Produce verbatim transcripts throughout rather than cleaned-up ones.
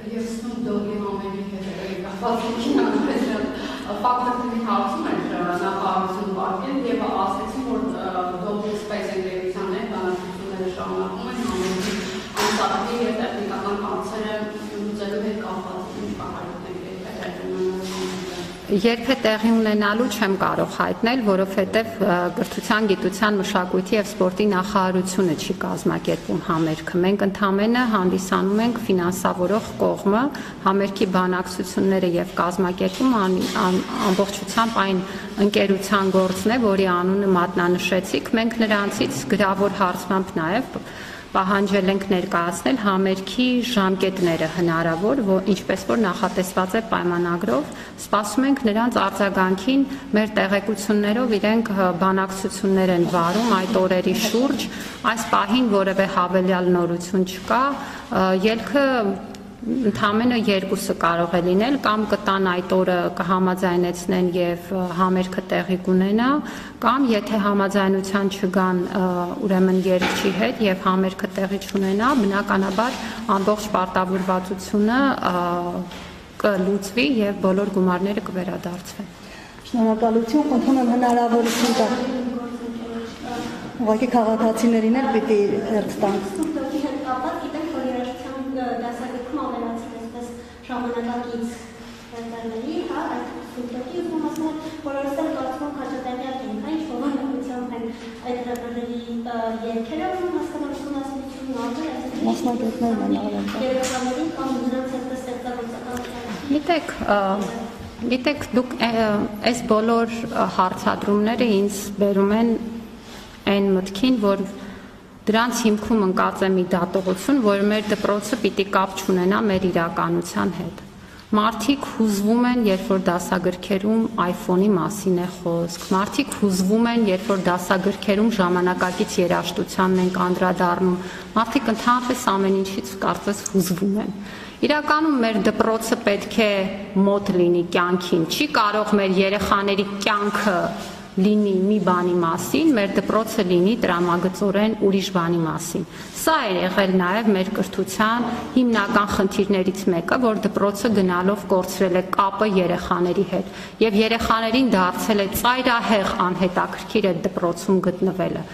Ես Սնուպ-Դոգի համերի հետ պատմությունն ֆակտորների հարցում էր նախարարություն վարկել եւ ասացին, որ Doggy Space ընկերության հետ բանակցությունները շարունակում են համերի անսահմանի եւ տեխնիկական հարցերը լուծելու հետ կապված ինչ պահանջներ Երբ է տեղի ունենալու չեմ կարող հայտնել, որովհետև կրթության, գիտության, մշակույթի եւ սպորտի նախարարությունը չի կազմակերպում համերգը։ Մենք ընդամենը հանդիսանում ենք ֆինանսավորող կողմը, համերգի բանակցությունները եւ կազմակերպումը ամբողջությամբ այն ընկերության գործն է, որի անունը մատնանշեցիք։ Մենք նրանցից գրավոր հարցմամբ նաեւ պահանջել ենք ներկայացնել համերգի ժամկետները հնարավոր, ինչպես որ նախատեսված է պայմանագրով, սպասում ենք նրանց արձագանքին, մեր տեղեկություններով իրենք բանակցություններ են վարում այդ օրերի շուրջ, այս պահին որևէ հավելյալ նորություն չկա, ելքը ընդամենը երկուսը կարող է լինել, կամ կտան այդ օրը կհամաձայնեցնեն եւ համերգը տեղի կունենա, կամ եթե համաձայնության չգան ուրեմն երգչի հետ եւ համերգը տեղի չունենա, բնականաբար ամբողջ պարտավորվածությունը կլուծվի եւ բոլոր գումարները կվերադարձվեն։ Շնորհակալություն, խնդրում եմ հնարավորություն տալ։ Ուղղակի քաղաքացիներին էլ պիտի հերթ տանք։ Ժամանակակից ընկերների, հա, այդ ֆուտբոլի ուզում ասել, բոլորս էլ կարծում հաջատեղյակ են, հա, ինչ բովանդակությամբ են այդ ռեպերների երգերը, ում հասկանալություն ասնությունն արվել, այսինքն մասնագետներն են արել։ երեխաներին կամ նրանց հետ ստեղծագործական։ Գիտեք, գիտեք, դուք այս բոլոր հարցադրումները ինձ բերում են այն մտքին, որ դրանց հիմքում ընկած է մի դատողություն, որ մեր դպրոցը պիտի կապ չունենա մեր իրականության հետ։ Մարդիկ հուզվում են, երբ որ դասագրքերում iPhone-ի մասին է խոսք։ Մարդիկ հուզվում են, երբ որ դասագրքերում ժամանակակից երաժշտությանն են անդրադառնում։ Մարդիկ ընդհանրապես ամեն ինչից կարծես հուզվում են։ Իրականում մեր դպրոցը պետք է մոտ լինի կյանքին։ Չի կարող մեր երեխաների կյանքը լինի մի բանի մասին, մեր դպրոցը լինի տրամագծորեն ուրիշ բանի մասին։ Սա է եղել նաև մեր կրթության հիմնական խնդիրներից մեկը, որ դպրոցը գնալով կորցրել է կապը երեխաների հետ եւ երեխաներին դարձել է ծայրահեղ անհետաքրքիր այդ դպրոցում գտնվելը։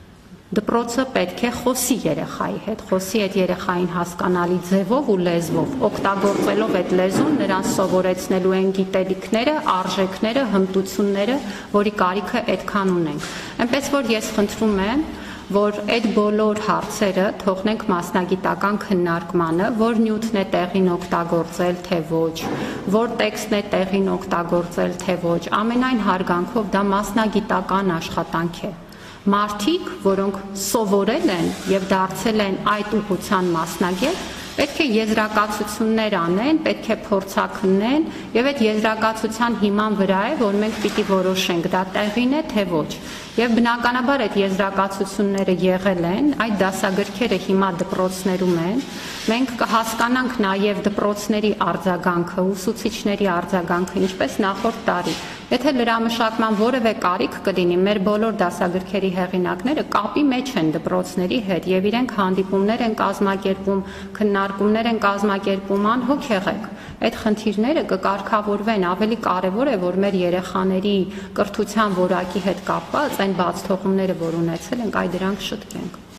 Դպրոցը պետք է խոսի երեխայի հետ, խոսի այդ երեխային հասկանալի ձևով ու լեզվով, օգտագործելով այդ լեզուն նրան սովորեցնելու են գիտելիքները, արժեքները, հմտությունները, որի կարիքը այդքան ունենք։ Այնպես որ ես խնդրում եմ, որ այդ բոլոր հարցերը թողնենք մասնագիտական քննարկմանը, որ նյութն է տեղին օգտագործել, թե ոչ, որ տեքստն է տեղին օգտագործել, թե ոչ, ամենայն հարգանքով դա մասնագիտական աշխատանք է։ Մարդիկ, որոնք սովորել են եւ դարձել են այդ ուղղության մասնագետ, պետք է եզրակացություններ անեն, պետք է փորձաքննեն եւ այդ եզրակացության հիման վրա է, որ մենք պիտի որոշենք դա տեղին է, թե ոչ։ Եվ բնականաբար այդ եզրակացությունները եղել են, այդ դասագրքերը հիմա դպրոցներում են, մենք կհասկանանք նաև դպրոցների արձագանքը, ուսուցիչների արձագանքը, ինչպես նախորդ տարի։ Եթե լրամշակման որևէ կարիք կլինի, մեր բոլոր դասագրքերի հեղինակները կապի մեջ են դպրոցների հետ եւ իրենք հանդիպումներ են կազմակերպում, քննարկումներ են կազմակերպում, անհոգ եղեք։ Այդ խնդիրները կկարգավորվեն, ավելի կարևոր է, որ մեր երեխաների կրթության որակի հետ կապված այն բաց թողումները, որ ունեցել ենք, այդ դրանք շտկենք։